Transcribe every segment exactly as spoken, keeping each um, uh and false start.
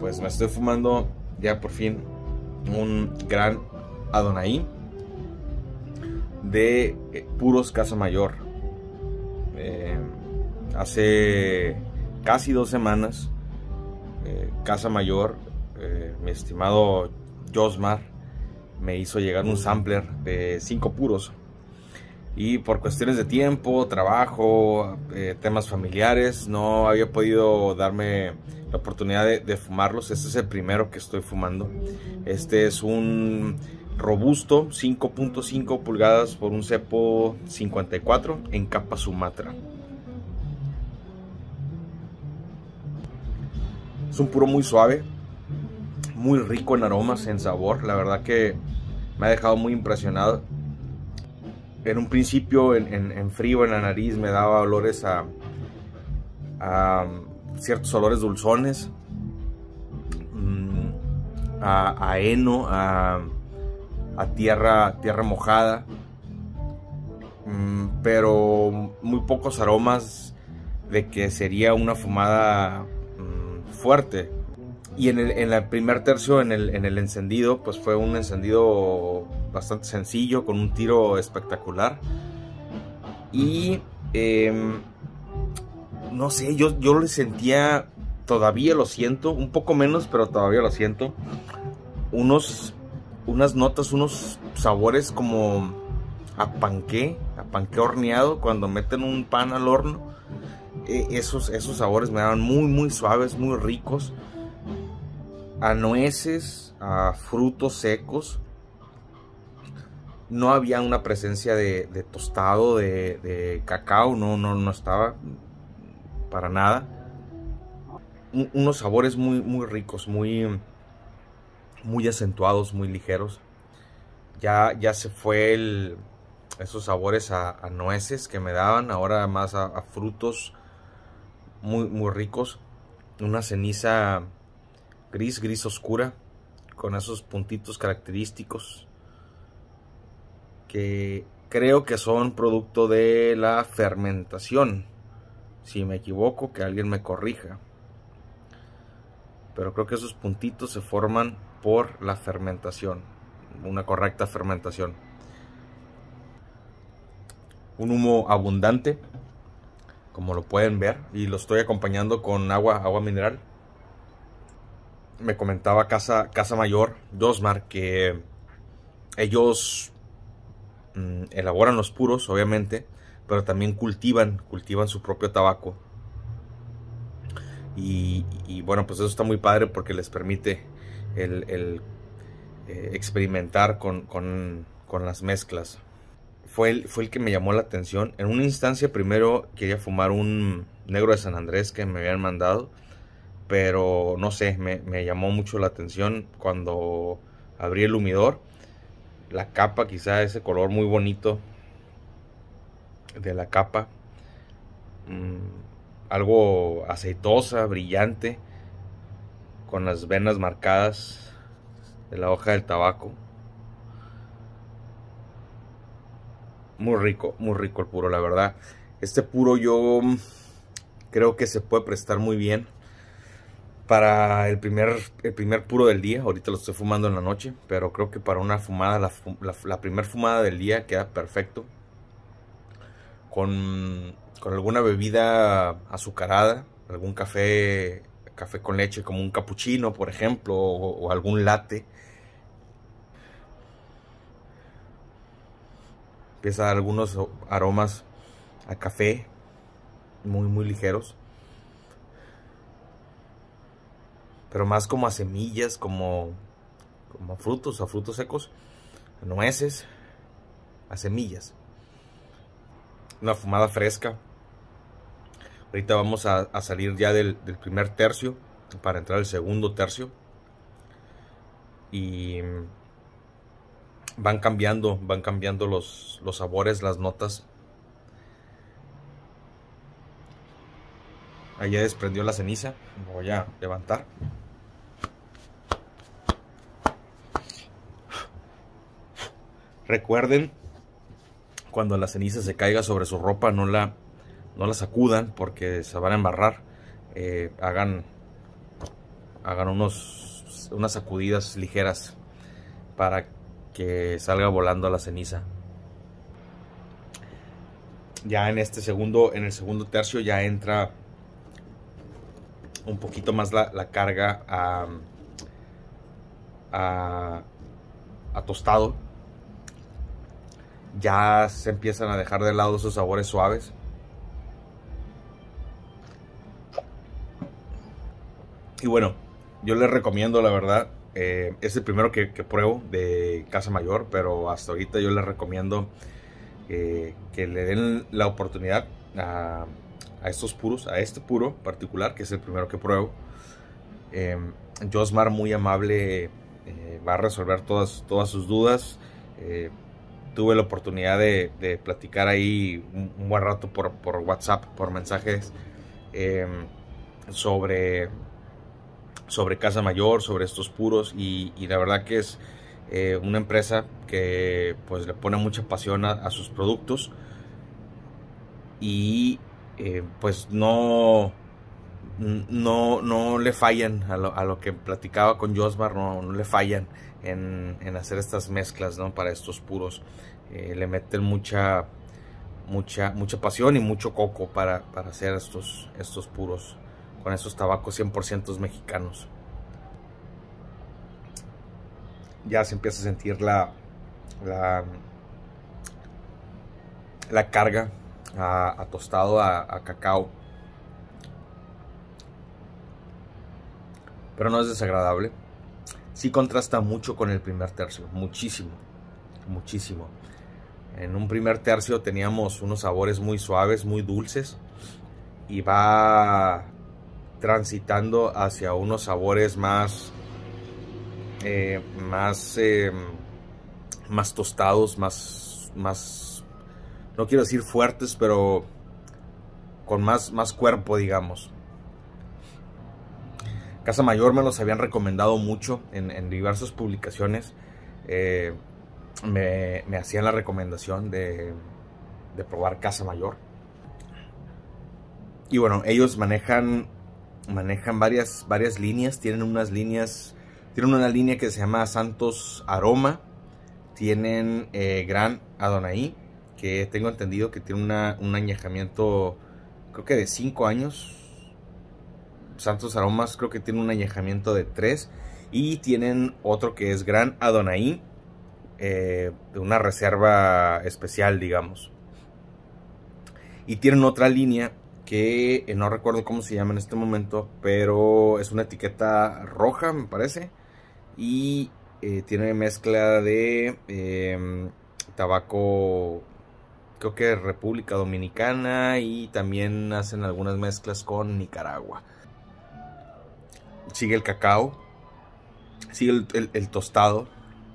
pues me estoy fumando ya por fin un gran Adonai de eh, puros Casa Mayor. Eh, hace casi dos semanas, eh, Casa Mayor, eh, mi estimado Josmar, me hizo llegar un sampler de cinco puros. Y por cuestiones de tiempo, trabajo, eh, temas familiares, no había podido darme la oportunidad de, de fumarlos. Este es el primero que estoy fumando. Este es un robusto cinco punto cinco pulgadas por un cepo cincuenta y cuatro en capa Sumatra. Es un puro muy suave, muy rico en aromas, en sabor. La verdad que me ha dejado muy impresionado. En un principio, en, en, en frío en la nariz, me daba olores a, a ciertos olores dulzones, a, a heno, a, a tierra, tierra mojada, pero muy pocos aromas de que sería una fumada fuerte. Y en el, en el primer tercio, en el, en el encendido, pues fue un encendido bastante sencillo, con un tiro espectacular. Y eh, no sé, yo, yo le sentía, todavía lo siento, un poco menos, pero todavía lo siento, unos, unas notas, unos sabores como a panqué, a panqué horneado, cuando meten un pan al horno. Eh, esos, esos sabores me daban muy, muy suaves, muy ricos. A nueces, a frutos secos. No había una presencia de, de tostado, de, de cacao, no, no, no estaba para nada. Un, unos sabores muy, muy ricos, muy, muy acentuados, muy ligeros. Ya, ya se fue el, esos sabores a, a nueces que me daban, ahora más a, a frutos muy, muy ricos. Una ceniza gris, gris oscura, con esos puntitos característicos que creo que son producto de la fermentación. Si me equivoco, que alguien me corrija, pero creo que esos puntitos se forman por la fermentación, una correcta fermentación. Un humo abundante, como lo pueden ver, y lo estoy acompañando con agua, agua mineral. Me comentaba Casa, Casa Mayor, Josmar, que ellos mmm, elaboran los puros, obviamente, pero también cultivan, cultivan su propio tabaco. Y, y bueno, pues eso está muy padre porque les permite el, el eh, experimentar con, con, con las mezclas. Fue el, fue el que me llamó la atención. En una instancia primero quería fumar un negro de San Andrés que me habían mandado, pero no sé, me, me llamó mucho la atención cuando abrí el humidor. La capa, quizá ese color muy bonito de la capa, mmm, algo aceitosa, brillante, con las venas marcadas de la hoja del tabaco. Muy rico, muy rico el puro, la verdad. Este puro yo creo que se puede prestar muy bien para el primer, el primer puro del día. Ahorita lo estoy fumando en la noche, pero creo que para una fumada, la, la, la primera fumada del día queda perfecto. Con, con alguna bebida azucarada, algún café, café con leche como un cappuccino, por ejemplo, o, o algún latte. Empieza a dar algunos aromas a café, muy, muy ligeros. Pero más como a semillas, como, como a frutos, a frutos secos, a nueces, a semillas. Una fumada fresca. Ahorita vamos a, a salir ya del, del primer tercio para entrar al segundo tercio. Y van cambiando, van cambiando los, los sabores, las notas. Allá desprendió la ceniza. Me voy a levantar. Recuerden, cuando la ceniza se caiga sobre su ropa, no la, no la sacudan porque se van a embarrar. Eh, hagan hagan unos, unas sacudidas ligeras para que salga volando la ceniza. Ya en este segundo, en el segundo tercio ya entra un poquito más la, la carga a, a, a tostado. Ya se empiezan a dejar de lado esos sabores suaves. Y bueno, yo les recomiendo, la verdad, eh, es el primero que, que pruebo de Casa Mayor, pero hasta ahorita yo les recomiendo eh, que le den la oportunidad a, a estos puros, a este puro particular, que es el primero que pruebo. Eh, Josmar, muy amable, eh, va a resolver todas, todas sus dudas. Eh, tuve la oportunidad de, de platicar ahí un, un buen rato por, por WhatsApp, por mensajes, eh, sobre... sobre Casa Mayor, sobre estos puros, y, y la verdad que es eh, una empresa que pues le pone mucha pasión a, a sus productos, y eh, pues no, no, no le fallan a lo, a lo que platicaba con Josmar, no, no le fallan en, en hacer estas mezclas, ¿no? Para estos puros. Eh, le meten mucha, mucha, mucha pasión y mucho coco para, para hacer estos, estos puros, con esos tabacos cien por ciento mexicanos. Ya se empieza a sentir la, la, la carga a, a tostado, a, a cacao. Pero no es desagradable. Sí contrasta mucho con el primer tercio, muchísimo, muchísimo. En un primer tercio teníamos unos sabores muy suaves, muy dulces, y va transitando hacia unos sabores más eh, más eh, más tostados, más más no quiero decir fuertes, pero con más más cuerpo, digamos. Casa Mayor me los habían recomendado mucho en, en diversas publicaciones. eh, me, me hacían la recomendación de, de probar Casa Mayor, y bueno, ellos manejan manejan varias, varias líneas. Tienen unas líneas, tienen una línea que se llama Santos Aroma, tienen eh, Gran Adonai, que tengo entendido que tiene una, un añejamiento, creo que de cinco años. Santos Aromas creo que tiene un añejamiento de tres, y tienen otro que es Gran Adonai, eh, de una reserva especial, digamos. Y tienen otra línea que eh, no recuerdo cómo se llama en este momento, pero es una etiqueta roja, me parece, y eh, tiene mezcla de eh, tabaco, creo que República Dominicana, y también hacen algunas mezclas con Nicaragua. Sigue el cacao, sigue el, el, el tostado.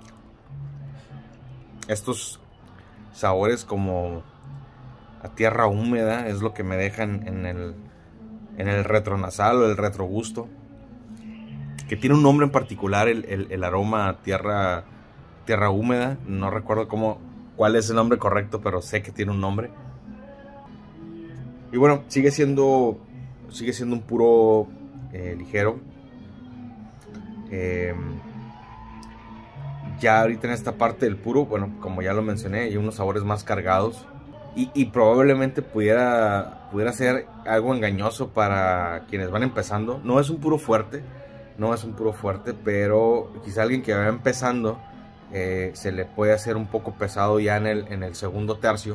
Estos sabores como a tierra húmeda es lo que me dejan en el, en el retronasal o el retrogusto, que tiene un nombre en particular, el, el, el aroma a tierra, tierra húmeda. No recuerdo cómo, cuál es el nombre correcto, pero sé que tiene un nombre. Y bueno, sigue siendo, sigue siendo un puro eh, ligero. Eh, ya ahorita en esta parte del puro, bueno, como ya lo mencioné, hay unos sabores más cargados. Y, y probablemente pudiera, pudiera ser algo engañoso para quienes van empezando. No es un puro fuerte, no es un puro fuerte, pero quizá alguien que va empezando eh, se le puede hacer un poco pesado ya en el, en el segundo tercio.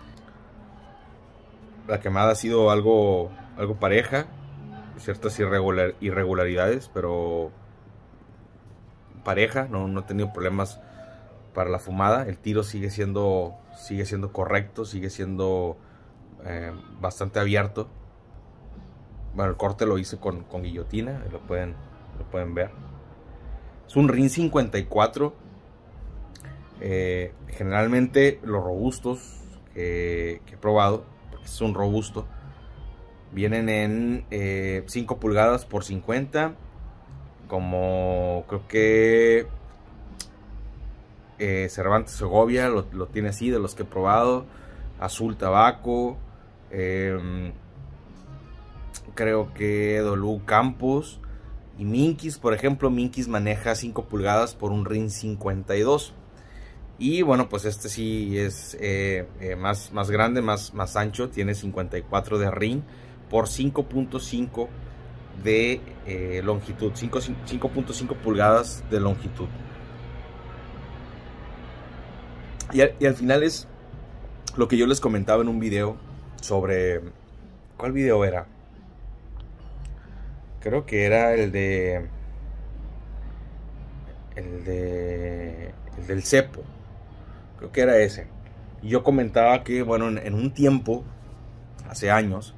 La quemada ha sido algo, algo pareja, ciertas irregular, irregularidades, pero pareja, no, no he tenido problemas para la fumada. El tiro sigue siendo, sigue siendo correcto, sigue siendo eh, bastante abierto. Bueno, el corte lo hice con, con guillotina, lo pueden, lo pueden ver. Es un R I N cincuenta y cuatro. Eh, generalmente los robustos que, que he probado, porque es un robusto, vienen en eh, cinco pulgadas por cincuenta, como creo que eh, Cervantes Segovia lo, lo tiene así, de los que he probado. Azul Tabaco, eh, creo que Dolu Campos Y Minkis, por ejemplo, Minkis maneja cinco pulgadas por un R I N cincuenta y dos. Y bueno, pues este sí es eh, eh, más, más grande, más, más ancho. Tiene cincuenta y cuatro de R I N por cinco punto cinco de eh, longitud. cinco punto cinco pulgadas de longitud. Y al, y al final es lo que yo les comentaba en un video sobre... ¿Cuál video era? Creo que era el de... El de... El del cepo. Creo que era ese. Y yo comentaba que, bueno, en, en un tiempo, hace años,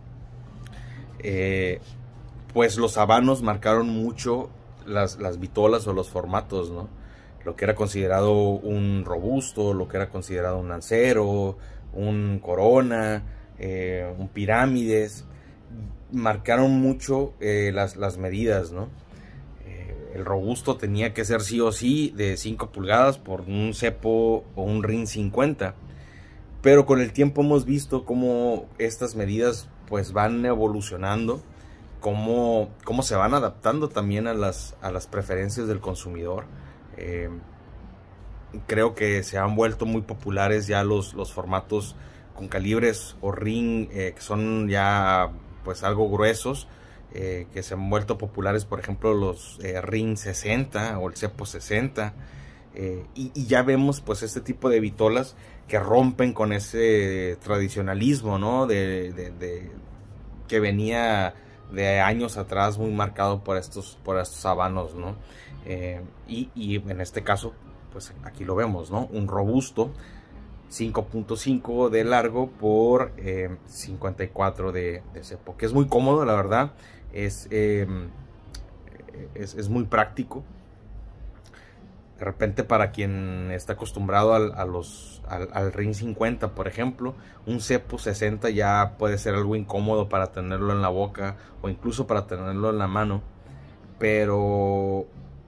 eh, pues los habanos marcaron mucho las, las vitolas o los formatos, ¿no? Lo que era considerado un robusto, lo que era considerado un lancero, un corona, eh, un pirámides. Marcaron mucho eh, las, las medidas, ¿no? Eh, el robusto tenía que ser sí o sí de cinco pulgadas por un cepo o un R I N cincuenta. Pero con el tiempo hemos visto cómo estas medidas pues van evolucionando, cómo, cómo se van adaptando también a las, a las preferencias del consumidor. Eh, creo que se han vuelto muy populares ya los, los formatos con calibres o R I N eh, que son ya pues algo gruesos, eh, que se han vuelto populares, por ejemplo los eh, R I N sesenta o el cepo sesenta, eh, y, y ya vemos pues este tipo de vitolas que rompen con ese tradicionalismo, ¿no? de, de, de que venía de años atrás muy marcado por estos, por estos habanos, ¿no? Eh, y, y en este caso, pues aquí lo vemos, ¿no? Un robusto, cinco punto cinco de largo por eh, cincuenta y cuatro de, de cepo, que es muy cómodo, la verdad, es, eh, es, es muy práctico. De repente, para quien está acostumbrado al, a los, al, al R I N cincuenta, por ejemplo, un cepo sesenta ya puede ser algo incómodo para tenerlo en la boca o incluso para tenerlo en la mano. Pero,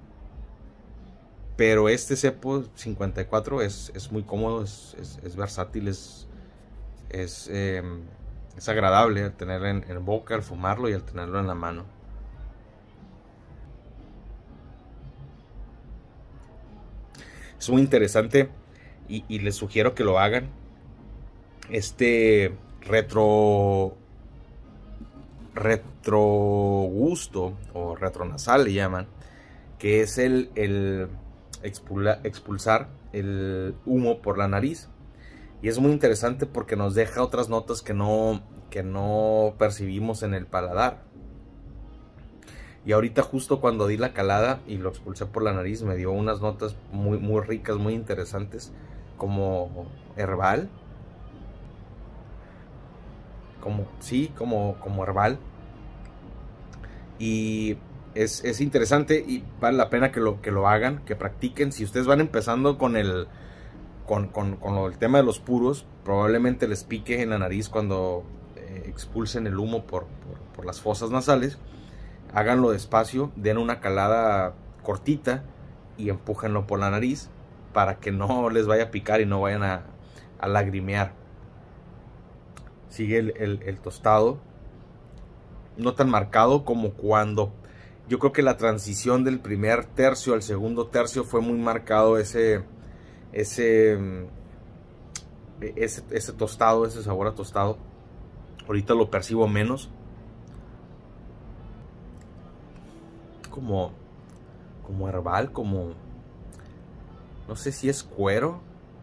pero este cepo cincuenta y cuatro es, es muy cómodo, es, es, es versátil, es, es, eh, es agradable al tenerlo en, en boca, al fumarlo y al tenerlo en la mano. Es muy interesante y, y les sugiero que lo hagan. Este retro retrogusto o retronasal le llaman, que es el, el expula, expulsar el humo por la nariz. Y es muy interesante porque nos deja otras notas que no, que no percibimos en el paladar. Y ahorita, justo cuando di la calada y lo expulsé por la nariz, me dio unas notas muy, muy ricas, muy interesantes, como herbal. Como, sí, como, como herbal. Y es, es interesante y vale la pena que lo, que lo hagan, que practiquen. Si ustedes van empezando con el, con, con, con el tema de los puros, probablemente les pique en la nariz cuando eh, expulsen el humo por, por, por las fosas nasales. Háganlo despacio, den una calada cortita y empújenlo por la nariz para que no les vaya a picar y no vayan a, a lagrimear. Sigue el, el, el tostado, no tan marcado como cuando... Yo creo que la transición del primer tercio al segundo tercio fue muy marcado ese, ese, ese, ese tostado, ese sabor a tostado. Ahorita lo percibo menos. Como, como herbal, como... No sé si es cuero.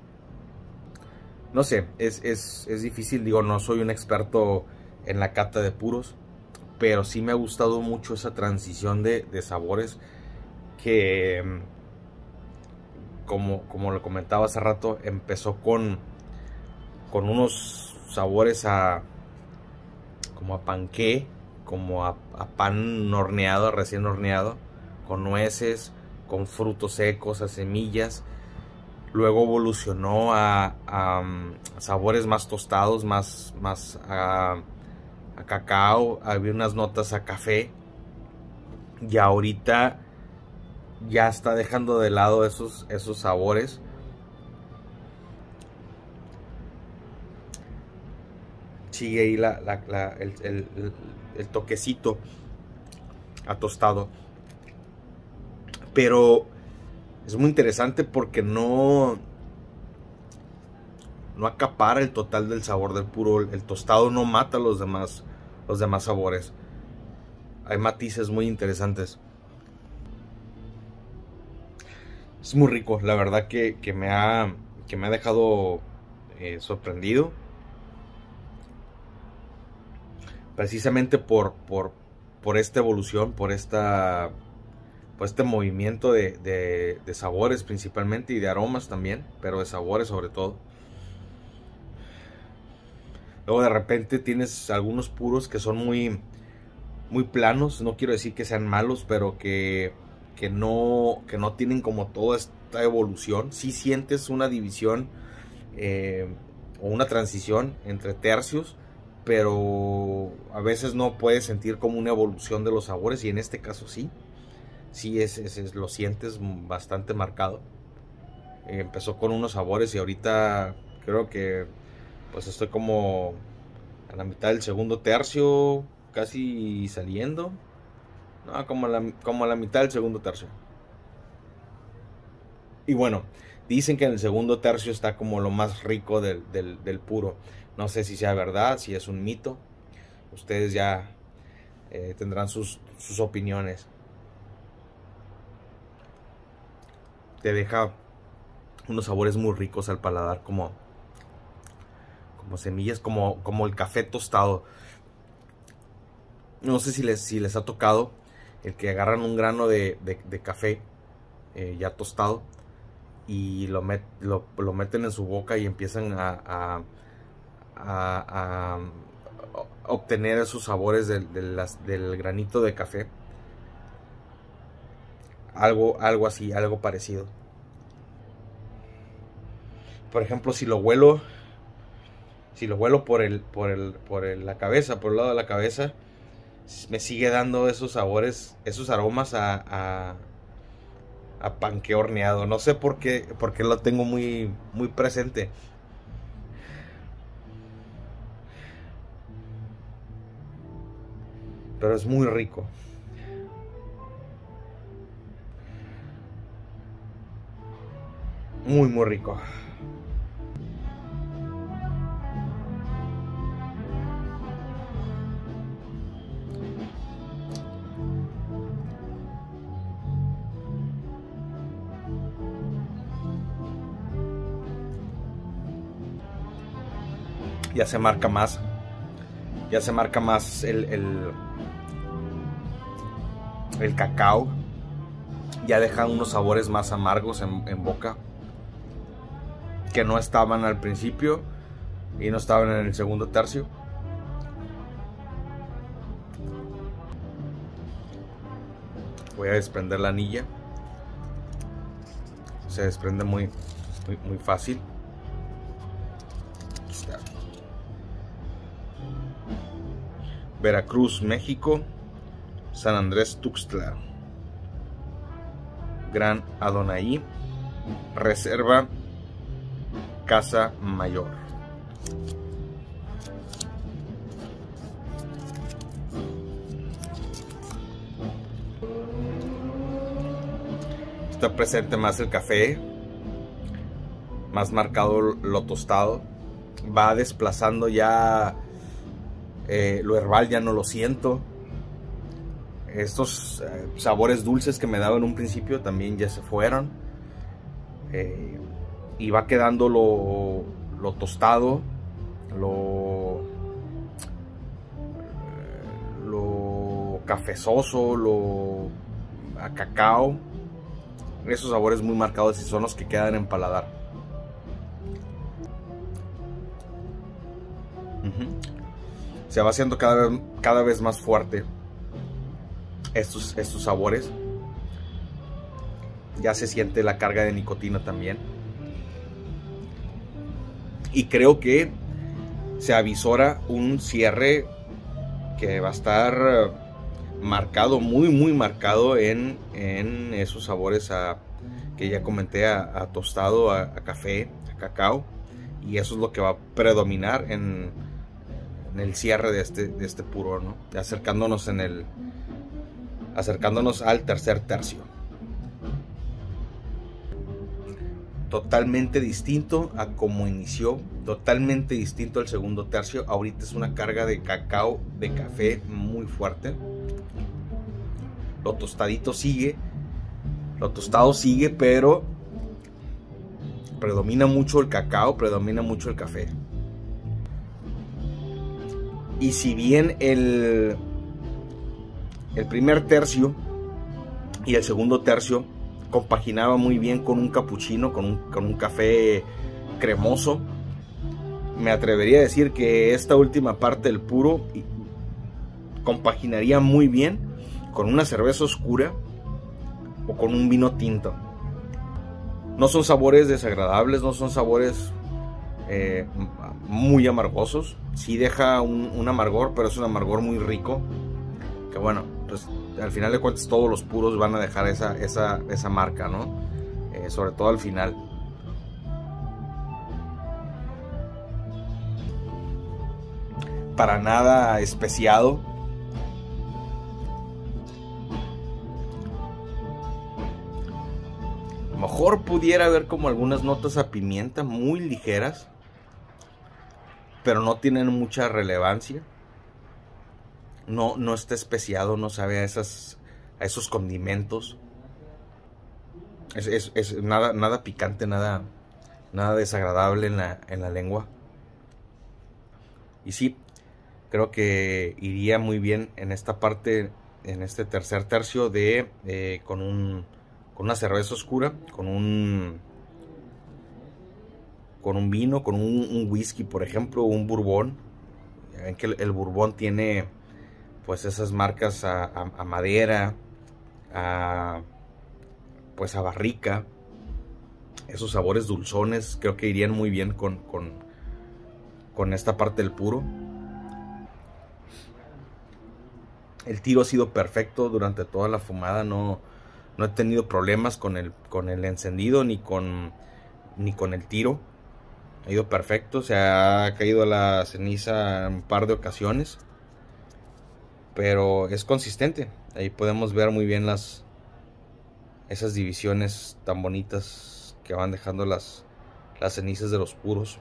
No sé, es, es, es difícil, digo, no soy un experto en la cata de puros, pero sí me ha gustado mucho esa transición de, de sabores que, como, como lo comentaba hace rato, empezó con, con unos sabores a, como a panqué, como a, a pan horneado, recién horneado, con nueces, con frutos secos, a semillas. Luego evolucionó a, a, a sabores más tostados, más, más a, a cacao, había unas notas a café. Y ahorita ya está dejando de lado esos, esos sabores. Sigue ahí la, la, la, el, el, el toquecito a tostado. Pero es muy interesante porque no, no acapara el total del sabor del puro. El tostado no mata los demás, los demás sabores. Hay matices muy interesantes. Es muy rico, la verdad que, que, me, ha, que me ha dejado eh, sorprendido. Precisamente por, por, por esta evolución, por, esta, por este movimiento de, de, de sabores principalmente y de aromas también, pero de sabores sobre todo. Luego de repente tienes algunos puros que son muy, muy planos. No quiero decir que sean malos, pero que, que, no, que no tienen como toda esta evolución. Sí sientes una división eh, o una transición entre tercios, pero a veces no puedes sentir como una evolución de los sabores, y en este caso sí. Sí es, es, es lo sientes bastante marcado. Eh, empezó con unos sabores y ahorita creo que pues estoy como a la mitad del segundo tercio, casi saliendo. No, como a la, como a la mitad del segundo tercio. Y bueno, dicen que en el segundo tercio está como lo más rico del, del, del puro. No sé si sea verdad, si es un mito. Ustedes ya eh, tendrán sus, sus opiniones. Te deja unos sabores muy ricos al paladar, como, como semillas, como, como el café tostado. No sé si les, si les ha tocado el que agarran un grano de, de, de café eh, ya tostado y lo, met, lo, lo meten en su boca y empiezan a, a, a, a obtener esos sabores de, de las, del granito de café. Algo, algo así, algo parecido. Por ejemplo, si lo huelo, si lo huelo por el, por el, por el, la cabeza, por el lado de la cabeza, me sigue dando esos sabores, esos aromas a, a, a panque horneado. No sé por qué, porque lo tengo muy, muy presente. Pero es muy rico. Muy, muy rico. Ya se marca más. Ya se marca más el, el, el cacao. Ya dejan unos sabores más amargos en, en boca, que no estaban al principio y no estaban en el segundo tercio. Voy a desprender la anilla. Se desprende muy, muy, muy fácil. Aquí está. Veracruz, México. San Andrés, Tuxtla. Gran Adonai. Reserva Casa Mayor. Está presente más el café, más marcado lo tostado. Va desplazando ya eh, lo herbal, ya no lo siento. Estos eh, sabores dulces que me daban en un principio también ya se fueron. Eh, y va quedando lo, lo tostado, lo, lo cafezoso, lo a cacao. Esos sabores muy marcados y son los que quedan en paladar. Uh-huh. Se va haciendo cada vez, cada vez más fuerte estos, estos sabores. Ya se siente la carga de nicotina también. Y creo que se avisora un cierre que va a estar marcado, muy muy marcado en, en esos sabores a, que ya comenté, a, a tostado, a, a café, a cacao. Y eso es lo que va a predominar en, en el cierre de este, de este puro, ¿no? Acercándonos en el, acercándonos al tercer tercio. Totalmente distinto a como inició, totalmente distinto al segundo tercio. Ahorita es una carga de cacao, de café muy fuerte. Lo tostadito sigue, lo tostado sigue, pero predomina mucho el cacao, predomina mucho el café. Y si bien el, el primer tercio y el segundo tercio compaginaba muy bien con un capuchino, con un, con un café cremoso, me atrevería a decir que esta última parte del puro compaginaría muy bien con una cerveza oscura o con un vino tinto. No son sabores desagradables, no son sabores eh, muy amargosos. Sí deja un, un amargor, pero es un amargor muy rico, que bueno, pues al final de cuentas todos los puros van a dejar esa, esa, esa marca, ¿no? Eh, sobre todo al final. Para nada especiado. A lo mejor pudiera haber como algunas notas a pimienta muy ligeras, pero no tienen mucha relevancia. No, no está especiado, no sabe a, esas, a esos condimentos. Es, es, es nada, nada picante, nada, nada desagradable en la, en la lengua. Y sí, creo que iría muy bien en esta parte, en este tercer tercio de eh, con, un, con una cerveza oscura, con un, con un vino, con un, un whisky, por ejemplo, un bourbon. Ya ven que el, el bourbon tiene pues esas marcas a, a, a madera, a, pues a barrica, esos sabores dulzones, creo que irían muy bien con, con, con esta parte del puro. El tiro ha sido perfecto durante toda la fumada, no, no he tenido problemas con el, con el encendido ni con, ni con el tiro. Ha ido perfecto, se ha caído la ceniza en un par de ocasiones, pero es consistente. Ahí podemos ver muy bien las esas divisiones tan bonitas que van dejando las, las cenizas de los puros.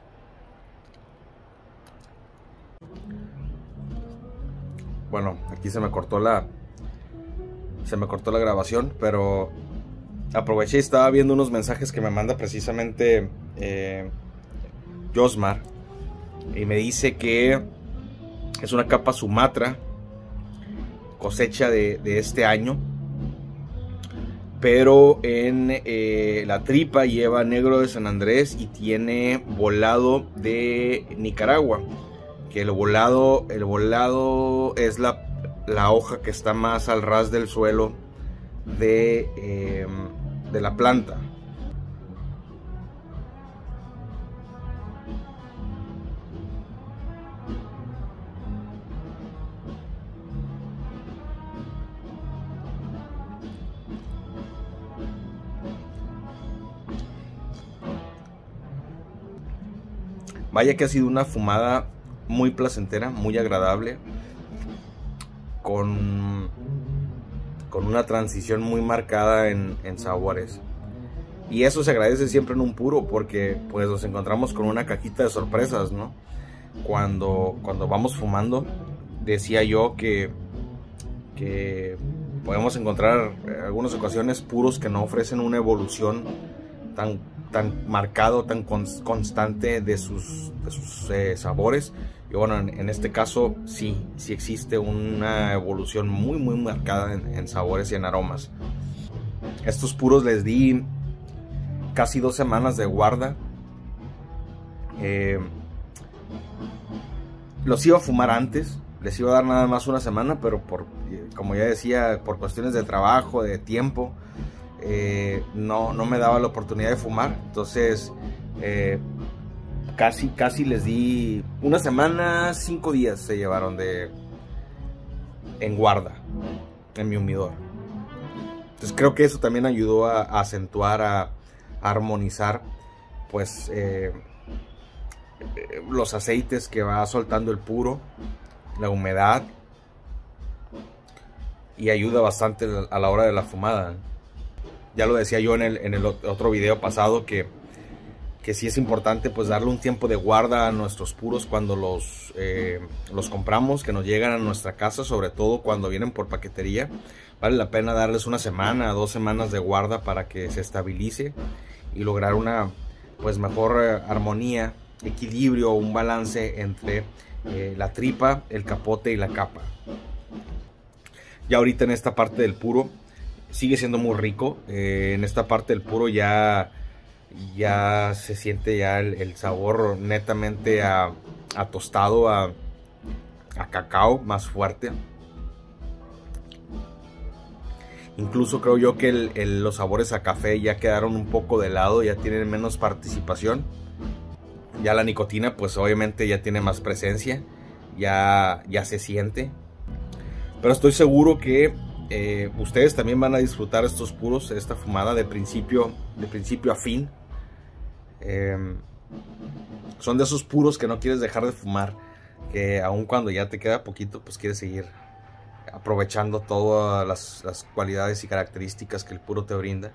Bueno, aquí se me cortó la se me cortó la grabación, pero aproveché y estaba viendo unos mensajes que me manda precisamente eh, Josmar, y me dice que es una capa Sumatra, cosecha de, de este año, pero en eh, la tripa lleva negro de San Andrés y tiene volado de Nicaragua, que el volado, el volado es la, la hoja que está más al ras del suelo de, eh, de la planta. Vaya que ha sido una fumada muy placentera, muy agradable, con, con una transición muy marcada en, en sabores. Y eso se agradece siempre en un puro, porque pues nos encontramos con una cajita de sorpresas, ¿no? Cuando, cuando vamos fumando, decía yo que, que podemos encontrar en algunas ocasiones puros que no ofrecen una evolución tan tan marcado, tan constante de sus, de sus eh, sabores. Y bueno, en, en este caso sí, sí existe una evolución muy muy marcada en, en sabores y en aromas. Estos puros les di casi dos semanas de guarda. Eh, los iba a fumar antes, les iba a dar nada más una semana, pero por, como ya decía, por cuestiones de trabajo, de tiempo, Eh, no, no me daba la oportunidad de fumar. Entonces eh, casi, casi les di una semana, cinco días se llevaron de en guarda en mi humidor. Entonces creo que eso también ayudó a, a acentuar, a, a armonizar pues eh, los aceites que va soltando el puro, la humedad. y ayuda bastante a la hora de la fumada. Ya lo decía yo en el, en el otro video pasado que, que sí es importante pues darle un tiempo de guarda a nuestros puros cuando los, eh, los compramos, que nos llegan a nuestra casa, sobre todo cuando vienen por paquetería. Vale la pena darles una semana, dos semanas de guarda para que se estabilice y lograr una pues mejor eh, armonía, equilibrio, un balance entre eh, la tripa, el capote y la capa. Ya ahorita en esta parte del puro sigue siendo muy rico. Eh, en esta parte del puro ya, ya se siente ya el, el sabor netamente a, a tostado, a, a cacao más fuerte. Incluso creo yo que el, el, los sabores a café ya quedaron un poco de lado, ya tienen menos participación. Ya la nicotina pues obviamente ya tiene más presencia, ya, ya se siente. Pero estoy seguro que eh, ustedes también van a disfrutar estos puros, esta fumada de principio, de principio a fin. Eh, son de esos puros que no quieres dejar de fumar, que aun cuando ya te queda poquito pues quieres seguir aprovechando todas las, las cualidades y características que el puro te brinda.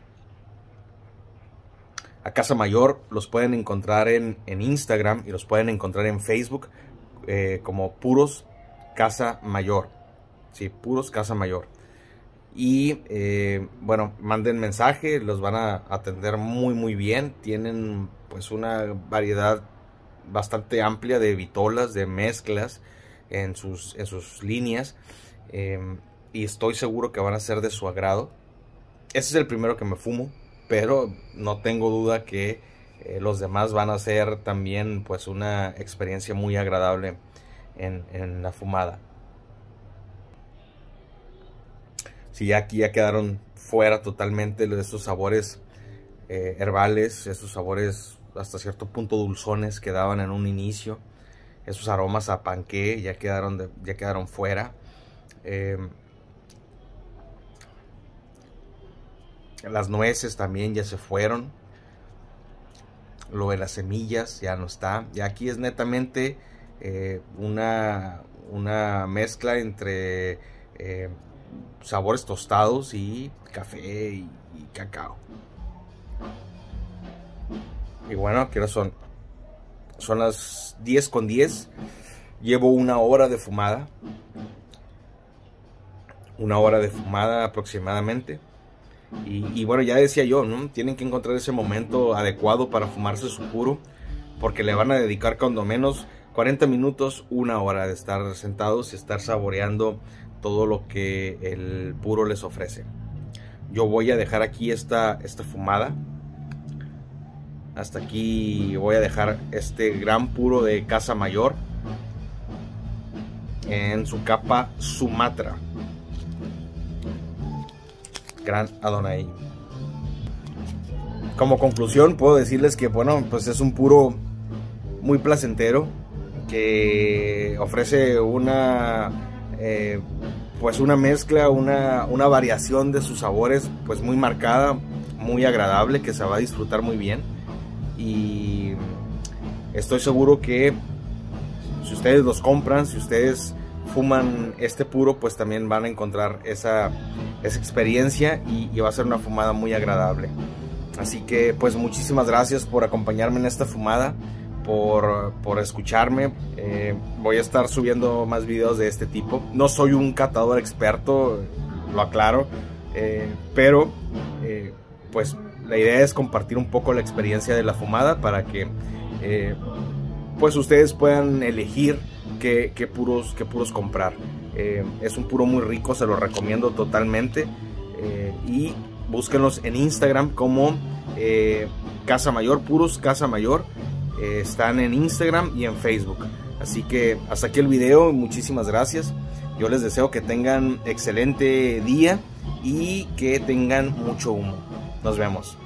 A Casa Mayor los pueden encontrar en, en Instagram y los pueden encontrar en Facebook eh, como Puros Casa Mayor. Sí, Puros Casa Mayor. Y eh, bueno, manden mensaje, los van a atender muy muy bien. Tienen pues una variedad bastante amplia de vitolas, de mezclas en sus, en sus líneas. Eh, y estoy seguro que van a ser de su agrado. Este es el primero que me fumo, pero no tengo duda que eh, los demás van a ser también pues una experiencia muy agradable en, en la fumada. Si ya aquí ya quedaron fuera totalmente de estos sabores eh, herbales, esos sabores hasta cierto punto dulzones que daban en un inicio, esos aromas a panqué ya quedaron, de, ya quedaron fuera. Eh, las nueces también ya se fueron. Lo de las semillas ya no está. Y aquí es netamente eh, una, una mezcla entre eh, sabores tostados y café y, y cacao. Y bueno, ¿qué hora son? Son las diez con diez. Llevo una hora de fumada. Una hora de fumada aproximadamente. Y, y bueno, ya decía yo, ¿no? Tienen que encontrar ese momento adecuado para fumarse su puro, porque le van a dedicar cuando menos cuarenta minutos, una hora de estar sentados y estar saboreando todo lo que el puro les ofrece. Yo voy a dejar aquí esta, esta fumada. Hasta aquí voy a dejar este gran puro de Casa Mayor en su capa Sumatra. Gran Adonai. Como conclusión puedo decirles que bueno, pues es un puro muy placentero, que ofrece una eh, pues una mezcla, una, una variación de sus sabores pues muy marcada, muy agradable, que se va a disfrutar muy bien. Y estoy seguro que si ustedes los compran, si ustedes fuman este puro, pues también van a encontrar esa, esa experiencia y, y va a ser una fumada muy agradable. Así que pues muchísimas gracias por acompañarme en esta fumada, por, por escucharme. Eh, voy a estar subiendo más videos de este tipo. No soy un catador experto, lo aclaro, eh, pero eh, pues la idea es compartir un poco la experiencia de la fumada para que eh, pues ustedes puedan elegir qué, qué, puros, qué puros comprar. Eh, es un puro muy rico, se lo recomiendo totalmente. Eh, y búsquenlos en Instagram como eh, Casa Mayor, Puros Casa Mayor. Eh, están en Instagram y en Facebook. Así que hasta aquí el video, muchísimas gracias. Yo les deseo que tengan excelente día y que tengan mucho humo. Nos vemos.